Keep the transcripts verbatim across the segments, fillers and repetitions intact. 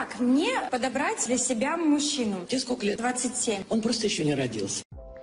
Как мне подобрать для себя мужчину? Тебе сколько лет? двадцать семь. Он просто еще не родился.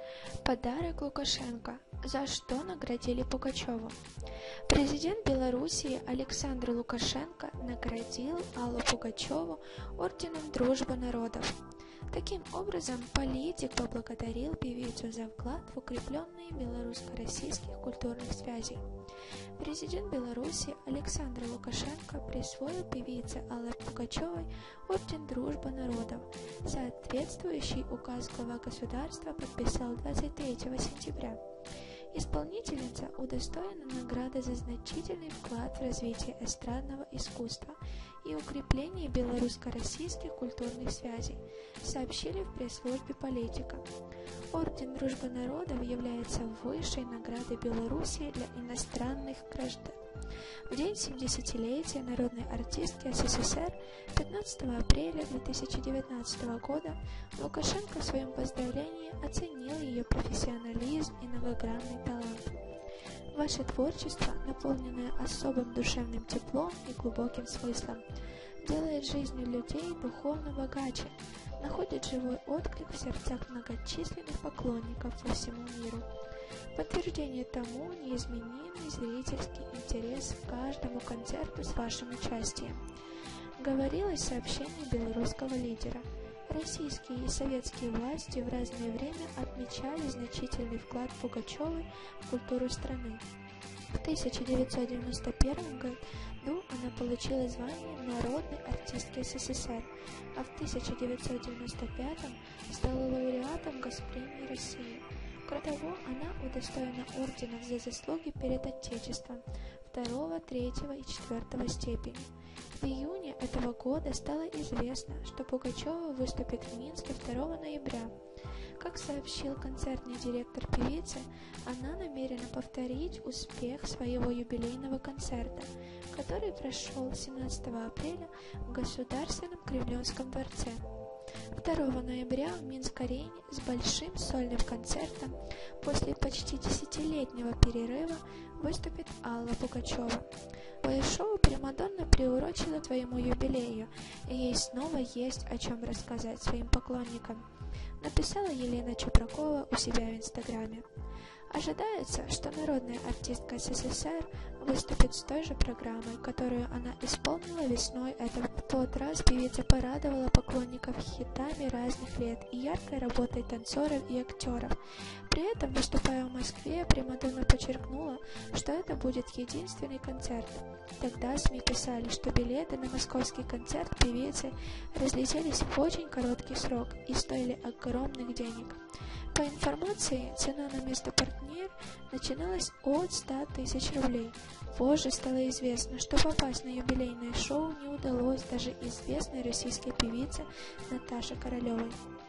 Подарок Лукашенко. За что наградили Пугачеву? Президент Белоруссии Александр Лукашенко наградил Аллу Пугачеву орденом Дружбы народов. Таким образом, политик поблагодарил певицу за вклад в укрепленные белорусско-российских культурных связей. Президент Беларуси Александр Лукашенко присвоил певице Алле Пугачевой орден Дружбы народов. Соответствующий указ глава государства подписал двадцать третьего сентября. Исполнительница удостоена награды за значительный вклад в развитие эстрадного искусства и укрепление белорусско-российских культурных связей, сообщили в пресс-службе политика. Орден Дружбы народов является высшей наградой Белоруссии для иностранных граждан. В день семидесятилетия народной артистки СССР пятнадцатого апреля две тысячи девятнадцатого года Лукашенко в своем поздравлении оценил ее профессионализм и многогранный талант. Ваше творчество, наполненное особым душевным теплом и глубоким смыслом, делает жизнь людей духовно богаче, находит живой отклик в сердцах многочисленных поклонников по всему миру. Подтверждение тому неизменимый зрительский интерес к каждому концерту с вашим участием. Говорилось в сообщении белорусского лидера. Российские и советские власти в разное время отмечали значительный вклад Пугачевой в культуру страны. В тысяча девятьсот девяносто первом году она получила звание народной артистки СССР, а в тысяча девятьсот девяносто пятом стала лауреатом Госпремии России. Кроме того, она удостоена орденов за заслуги перед Отечеством второго, третьего и четвертого степени. В июне этого года стало известно, что Пугачева выступит в Минске второго ноября. Как сообщил концертный директор певицы, она намерена повторить успех своего юбилейного концерта, который прошел семнадцатого апреля в Государственном Кремлевском дворце. второго ноября в Минск-арене с большим сольным концертом после почти десятилетнего перерыва выступит Алла Пугачева. Свое шоу примадонна приурочила твоему юбилею, и ей снова есть о чем рассказать своим поклонникам, написала Елена Чупракова у себя в Инстаграме. Ожидается, что народная артистка СССР выступит с той же программой, которую она исполнила весной этого. В тот раз певица порадовала поклонников хитами разных лет и яркой работой танцоров и актеров. При этом, выступая в Москве, примадонна подчеркнула, что это будет единственный концерт. Тогда СМИ писали, что билеты на московский концерт певицы разлетелись в очень короткий срок и стоили огромных денег. По информации, цена на место партнер начиналась от ста тысяч рублей. Позже стало известно, что попасть на юбилейное шоу не удалось даже известной российской певице Наташе Королевой,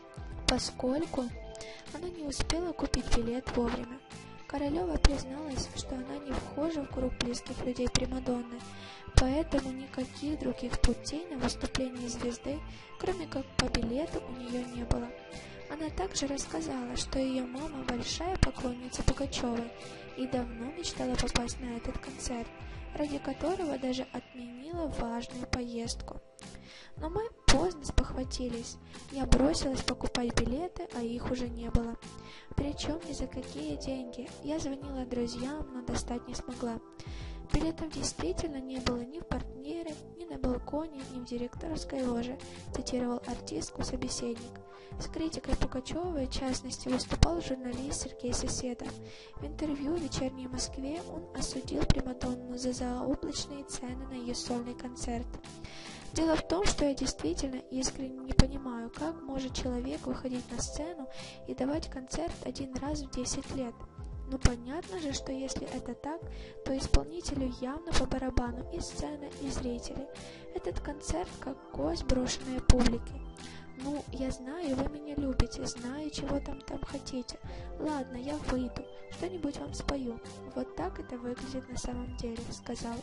поскольку она не успела купить билет вовремя. Королева призналась, что она не вхожа в круг близких людей примадонны, поэтому никаких других путей на выступление звезды, кроме как по билету, у нее не было. Она также рассказала, что ее мама большая поклонница Пугачевой и давно мечтала попасть на этот концерт, ради которого даже отменила важную поездку. Но мы поздно спохватились. Я бросилась покупать билеты, а их уже не было. Причем ни за какие деньги. Я звонила друзьям, но достать не смогла. Билетов действительно не было ни в партнере, ни на балконе, ни в директорской ложе, цитировал артистку собеседник. С критикой Пугачевой, в частности, выступал журналист Сергей Соседов. В интервью в «Вечерней Москве» он осудил примадонну за заоблачные цены на ее сольный концерт. Дело в том, что я действительно искренне не понимаю, как может человек выходить на сцену и давать концерт один раз в десять лет. Ну понятно же, что если это так, то исполнителю явно по барабану и сцена, и зрители. Этот концерт как кость, брошенная публике. Ну, я знаю, вы меня любите, знаю, чего там там хотите. Ладно, я выйду, что-нибудь вам спою. Вот так это выглядит на самом деле, сказал он.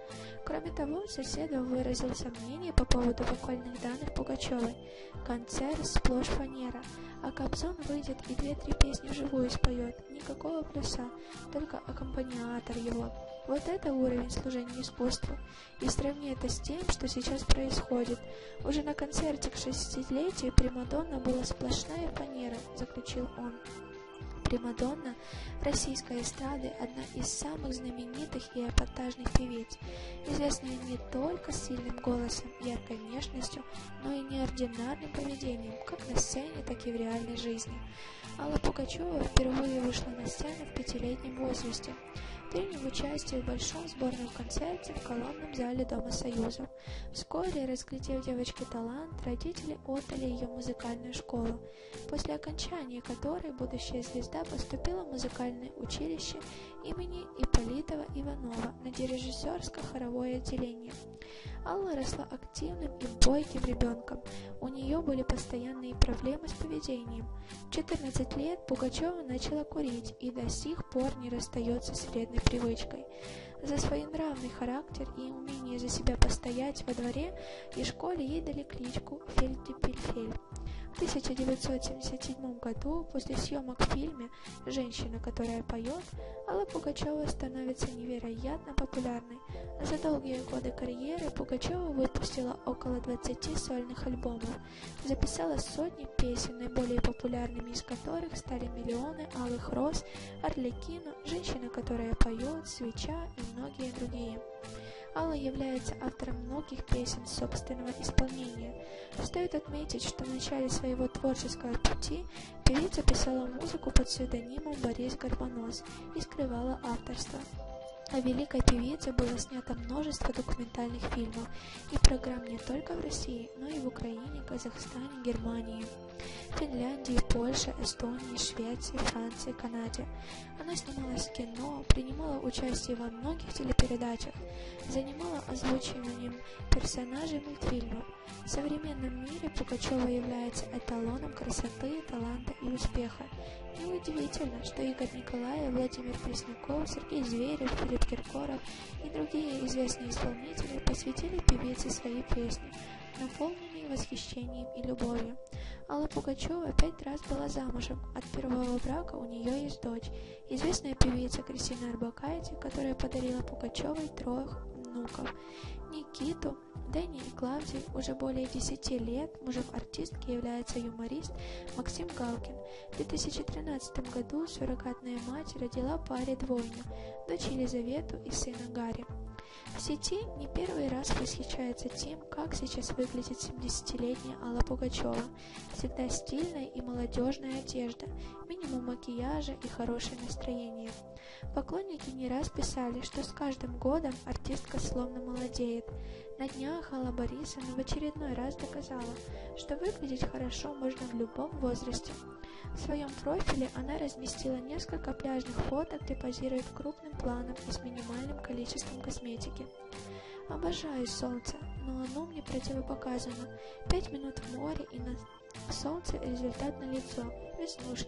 Кроме того, Соседов выразил сомнения по поводу вокальных данных Пугачевой. Концерт сплошь фанера, а Кобзон выйдет и две-три песни вживую споет. Никакого плюса, только аккомпаниатор его. Вот это уровень служения искусству. И сравни это с тем, что сейчас происходит. Уже на концерте к шестидесятилетию Примадонна была сплошная фанера, заключил он. Примадонна российской эстрады – одна из самых знаменитых и эпатажных певиц, известная не только сильным голосом, яркой внешностью, но и неординарным поведением, как на сцене, так и в реальной жизни. Алла Пугачева впервые вышла на сцену в пятилетнем возрасте, приняв участие в большом сборном концерте в колонном зале Дома Союзов. Вскоре, разглядев девочке талант, родители отдали ее в музыкальную школу, после окончания которой будущая звезда поступила в музыкальное училище имени Ипполитова Иванова на дирижерско-хоровое отделение. Алла росла активным и бойким ребенком. У нее были постоянные проблемы с поведением. В четырнадцать лет Пугачева начала курить и до сих пор не расстается с вредной привычкой. За своенравный характер и умение за себя постоять во дворе и школе ей дали кличку Фельдепельфель. В тысяча девятьсот семьдесят седьмом году, после съемок в фильме «Женщина, которая поет», Алла Пугачева становится невероятно популярной. За долгие годы карьеры Пугачева выпустила около двадцати сольных альбомов, записала сотни песен, наиболее популярными из которых стали «Миллионы», «Алых роз», «Арлекино», «Женщина, которая поет», «Свеча» и многие другие. Алла является автором многих песен собственного исполнения. Стоит отметить, что в начале своего творческого пути певица писала музыку под псевдонимом Борис Горбонос и скрывала авторство. О великой певице было снято множество документальных фильмов и программ не только в России, но и в Украине, Казахстане, Германии, Финляндии, Польше, Эстонии, Швеции, Франции, Канаде. Она снималась в кино, принимала участие во многих телепередачах, занимала озвучиванием персонажей мультфильмов. В современном мире Пугачева является эталоном красоты, таланта и успеха. Неудивительно, что Игорь Николаев, Владимир Пресняков, Сергей Зверев, Филипп Киркоров и другие известные исполнители посвятили певице свои песни, наполненные восхищением и любовью. Алла Пугачева пять раз была замужем. От первого брака у нее есть дочь, известная певица Кристина Орбакайте, которая подарила Пугачевой трех внуков – Никиту, Дэнни и Клавдии. Уже более десяти лет мужем артистки является юморист Максим Галкин. В две тысячи тринадцатом году суррогатная мать родила паре двойню – дочь Елизавету и сына Гарри. В сети не первый раз восхищается тем, как сейчас выглядит семидесятилетняя Алла Пугачева. Всегда стильная и молодежная одежда, минимум макияжа и хорошее настроение. Поклонники не раз писали, что с каждым годом артистка словно молодеет. На днях Алла Борисовна в очередной раз доказала, что выглядеть хорошо можно в любом возрасте. В своем профиле она разместила несколько пляжных фоток, где позирует крупным планом и с минимальным количеством косметики. Обожаю солнце, но оно мне противопоказано. Пять минут в море и на солнце результат налицо. Веснушки.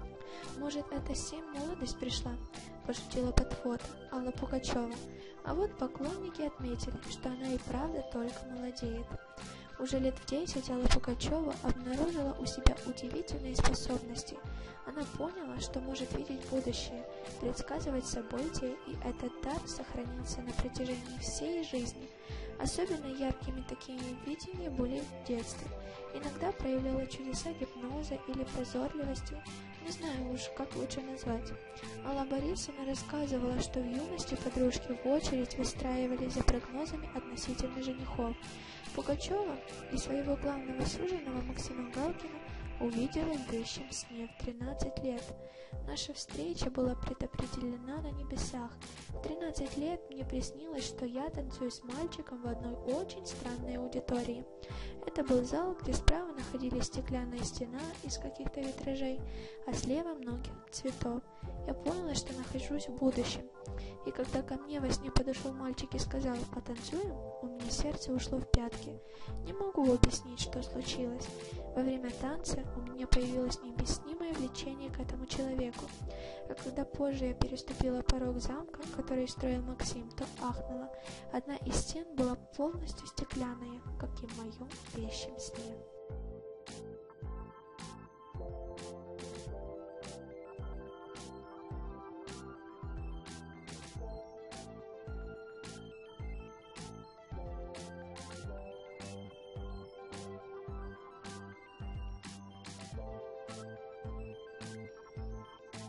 Может, это семь молодость пришла? Пошутила под фото Алла Пугачева. А вот поклонники отметили, что она и правда только молодеет. Уже лет в десять Алла Пугачева обнаружила у себя удивительные способности. Она поняла, что может видеть будущее, предсказывать события, и этот дар сохранился на протяжении всей жизни. Особенно яркими такими видения были в детстве. Иногда проявляла чудеса гипноза или прозорливости, не знаю уж, как лучше назвать. Алла Борисовна рассказывала, что в юности подружки в очередь выстраивались за прогнозами относительно женихов. Пугачева и своего главного суженого Максима Галкина увидела в вещем сне в тринадцать лет. Наша встреча была предопределена на небесах. В тринадцать лет мне приснилось, что я танцую с мальчиком в одной очень странной аудитории. Это был зал, где справа находилась стеклянная стена из каких-то витражей, а слева много цветов. Я поняла, что нахожусь в будущем. И когда ко мне во сне подошел мальчик и сказал «потанцуем», у меня сердце ушло в пятки. Не могу объяснить, что случилось. Во время танца у меня появилось необъяснимое влечение к этому человеку. А когда позже я переступила порог замка, который строил Максим, то ахнула. Одна из стен была полностью стеклянная, как и в моем вещем сне.